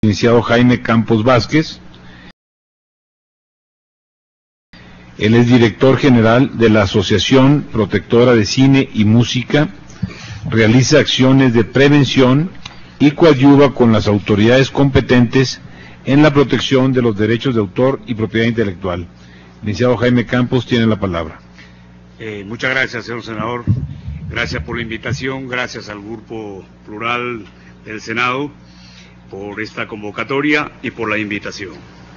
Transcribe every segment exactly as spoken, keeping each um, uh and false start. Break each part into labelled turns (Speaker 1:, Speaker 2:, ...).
Speaker 1: licenciado Jaime Campos Vázquez. Él es director general de la Asociación Protectora de Cine y Música, realiza acciones de prevención y coadyuva con las autoridades competentes en la protección de los derechos de autor y propiedad intelectual. Licenciado Jaime Campos tiene la palabra.
Speaker 2: Eh, muchas gracias, señor senador. Gracias por la invitación, gracias al Grupo Plural del Senado por esta convocatoria y por la invitación.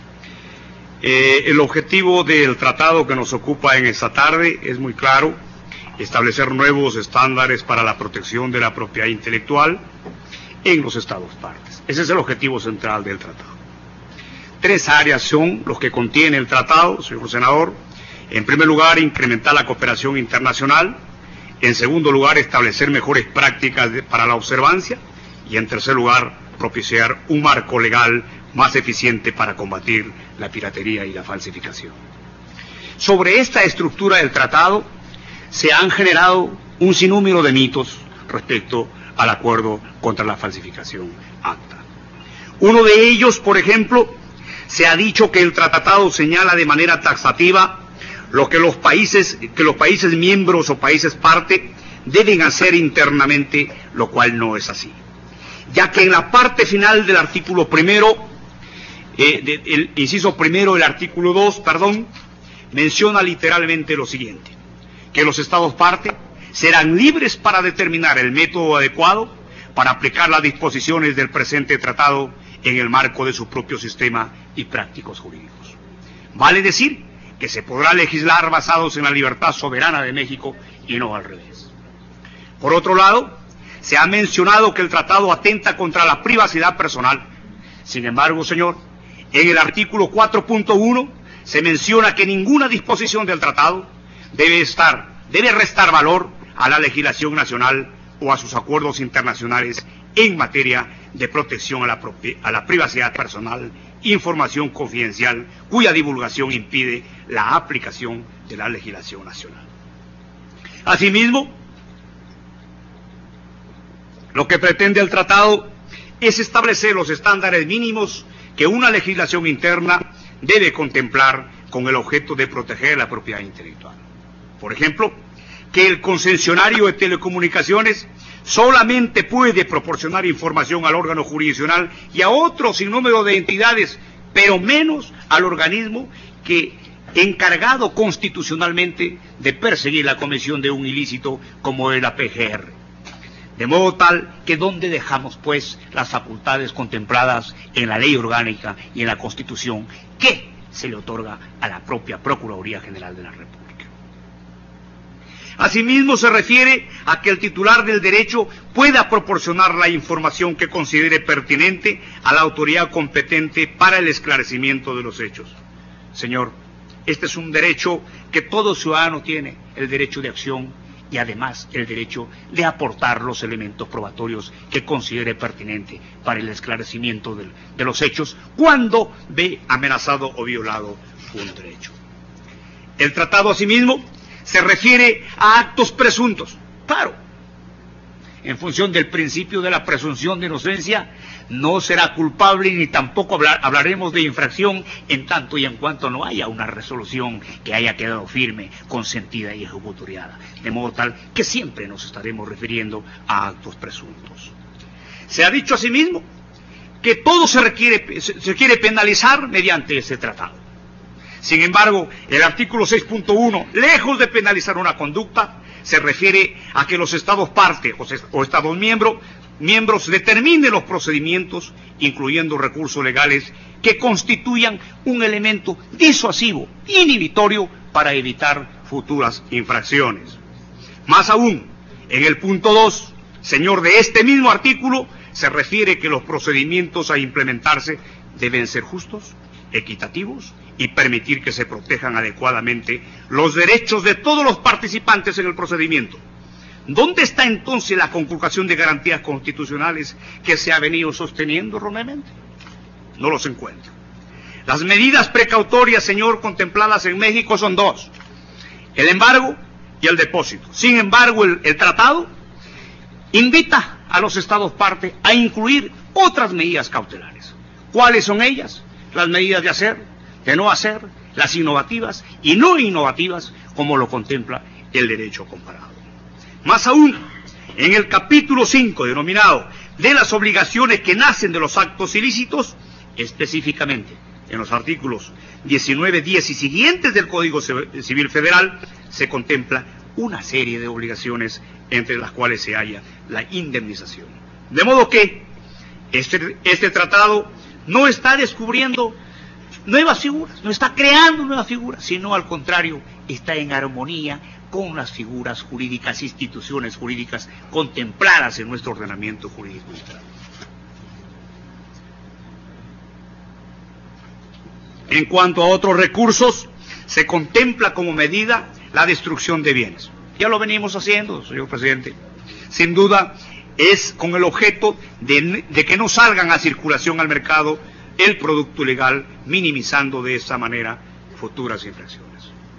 Speaker 2: Eh, el objetivo del tratado que nos ocupa en esta tarde es muy claro: establecer nuevos estándares para la protección de la propiedad intelectual en los Estados partes. Ese es el objetivo central del tratado. Tres áreas son los que contiene el tratado, señor senador. En primer lugar, incrementar la cooperación internacional. En segundo lugar, establecer mejores prácticas de, para la observancia. Y en tercer lugar, propiciar un marco legal más eficiente para combatir la piratería y la falsificación. Sobre esta estructura del tratado se han generado un sinnúmero de mitos respecto al acuerdo contra la falsificación ACTA. Uno de ellos, por ejemplo, se ha dicho que el tratado señala de manera taxativa lo que los países, que los países miembros o países parte deben hacer internamente, lo cual no es así, ya que en la parte final del artículo primero, eh, de, el inciso primero del artículo dos, perdón, menciona literalmente lo siguiente: que los Estados parte serán libres para determinar el método adecuado para aplicar las disposiciones del presente tratado en el marco de su propio sistema y prácticos jurídicos. Vale decir que se podrá legislar basados en la libertad soberana de México y no al revés. Por otro lado, se ha mencionado que el tratado atenta contra la privacidad personal. Sin embargo, señor, en el artículo cuatro punto uno se menciona que ninguna disposición del tratado debe estar, debe restar valor a la legislación nacional o a sus acuerdos internacionales en materia de protección a la, a la privacidad personal, información confidencial, cuya divulgación impide la aplicación de la legislación nacional. Asimismo, lo que pretende el tratado es establecer los estándares mínimos que una legislación interna debe contemplar con el objeto de proteger la propiedad intelectual. Por ejemplo, que el concesionario de telecomunicaciones solamente puede proporcionar información al órgano jurisdiccional y a otro sinnúmero de entidades, pero menos al organismo que encargado constitucionalmente de perseguir la comisión de un ilícito como el A P G R. De modo tal que ¿dónde dejamos, pues, las facultades contempladas en la ley orgánica y en la Constitución que se le otorga a la propia Procuraduría General de la República? Asimismo, se refiere a que el titular del derecho pueda proporcionar la información que considere pertinente a la autoridad competente para el esclarecimiento de los hechos. Señor, este es un derecho que todo ciudadano tiene, el derecho de acción y además el derecho de aportar los elementos probatorios que considere pertinente para el esclarecimiento de, de los hechos cuando ve amenazado o violado un derecho. El tratado, asimismo, se refiere a actos presuntos. Claro, en función del principio de la presunción de inocencia, no será culpable ni tampoco hablar, hablaremos de infracción en tanto y en cuanto no haya una resolución que haya quedado firme, consentida y ejecutoriada. De modo tal que siempre nos estaremos refiriendo a actos presuntos. Se ha dicho asimismo que todo se requiere, se, se quiere penalizar mediante ese tratado. Sin embargo, el artículo seis punto uno, lejos de penalizar una conducta, se refiere a que los Estados parte o, o Estados miembro, miembros determinen los procedimientos, incluyendo recursos legales, que constituyan un elemento disuasivo, inhibitorio, para evitar futuras infracciones. Más aún, en el punto dos, señor, de este mismo artículo, se refiere que los procedimientos a implementarse deben ser justos, equitativos y permitir que se protejan adecuadamente los derechos de todos los participantes en el procedimiento. ¿Dónde está entonces la conculcación de garantías constitucionales que se ha venido sosteniendo erróneamente? No los encuentro. Las medidas precautorias, señor, contempladas en México son dos: el embargo y el depósito. Sin embargo, el, el tratado invita a los Estados parte a incluir otras medidas cautelares, ¿Cuáles son ellas? Las medidas de hacer, de no hacer, las innovativas y no innovativas, como lo contempla el derecho comparado. Más aún, en el capítulo cinco, denominado de las obligaciones que nacen de los actos ilícitos, específicamente en los artículos diecinueve, diez y siguientes del Código Civil Federal, se contempla una serie de obligaciones entre las cuales se halla la indemnización. De modo que este, este tratado no está descubriendo nuevas figuras, no está creando nuevas figuras, sino al contrario, está en armonía con las figuras jurídicas, instituciones jurídicas contempladas en nuestro ordenamiento jurídico. En cuanto a otros recursos, se contempla como medida la destrucción de bienes. Ya lo venimos haciendo, señor presidente. Sin duda, es con el objeto de, de que no salgan a circulación al mercado el producto ilegal, minimizando de esa manera futuras infracciones.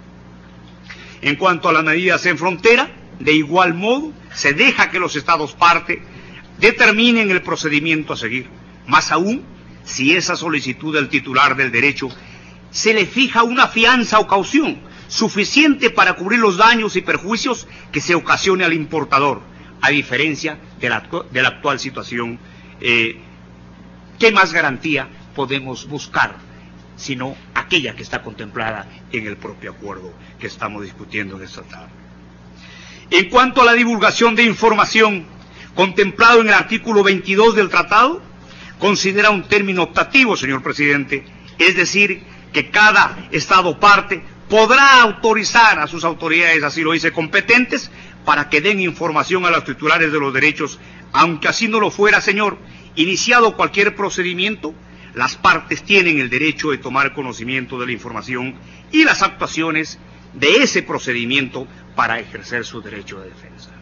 Speaker 2: En cuanto a las medidas en frontera, de igual modo, se deja que los Estados parte determinen el procedimiento a seguir. Más aún, si esa solicitud del titular del derecho se le fija una fianza o caución suficiente para cubrir los daños y perjuicios que se ocasione al importador, a diferencia de la, de la actual situación. Eh, ¿Qué más garantía podemos buscar sino aquella que está contemplada en el propio acuerdo que estamos discutiendo en esta tarde? En cuanto a la divulgación de información, contemplado en el artículo veintidós del tratado, considera un término optativo, señor presidente, es decir, que cada Estado parte podrá autorizar a sus autoridades, así lo dice, competentes, para que den información a los titulares de los derechos, aunque así no lo fuera, señor, iniciado cualquier procedimiento, las partes tienen el derecho de tomar conocimiento de la información y las actuaciones de ese procedimiento para ejercer su derecho de defensa.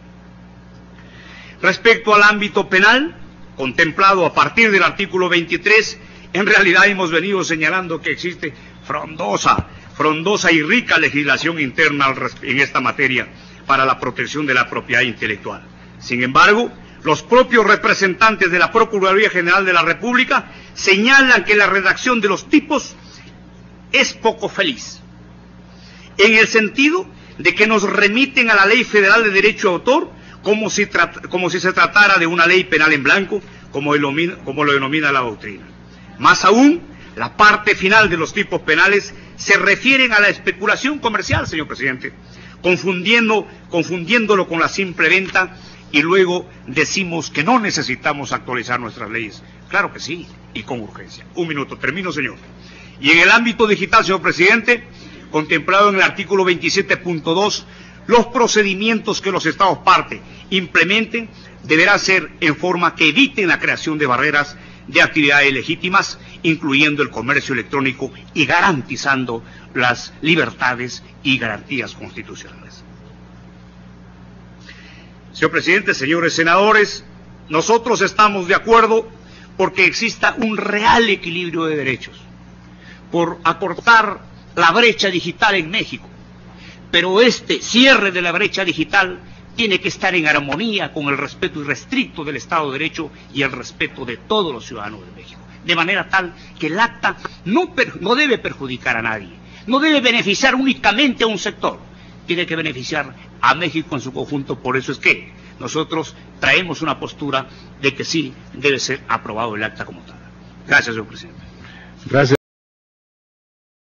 Speaker 2: Respecto al ámbito penal, contemplado a partir del artículo veintitrés, en realidad hemos venido señalando que existe frondosa, frondosa y rica legislación interna en esta materia para la protección de la propiedad intelectual. Sin embargo, los propios representantes de la Procuraduría General de la República señalan que la redacción de los tipos es poco feliz, en el sentido de que nos remiten a la Ley Federal de Derecho de Autor como si, como si se tratara de una ley penal en blanco, como, el, como lo denomina la doctrina. Más aún, la parte final de los tipos penales se refieren a la especulación comercial, señor presidente, confundiendo, confundiéndolo con la simple venta, y luego decimos que no necesitamos actualizar nuestras leyes. Claro que sí, y con urgencia. Un minuto, termino, señor. Y en el ámbito digital, señor presidente, contemplado en el artículo veintisiete punto dos, los procedimientos que los Estados parte implementen deberán ser en forma que eviten la creación de barreras de actividades legítimas, incluyendo el comercio electrónico y garantizando las libertades y garantías constitucionales. Señor presidente, señores senadores, nosotros estamos de acuerdo porque exista un real equilibrio de derechos, por acortar la brecha digital en México, pero este cierre de la brecha digital tiene que estar en armonía con el respeto irrestricto del Estado de Derecho y el respeto de todos los ciudadanos de México, de manera tal que el acta no, per, no debe perjudicar a nadie, no debe beneficiar únicamente a un sector, tiene que beneficiar a México en su conjunto. Por eso es que nosotros traemos una postura de que sí debe ser aprobado el acta como tal. Gracias, señor presidente.
Speaker 1: Gracias.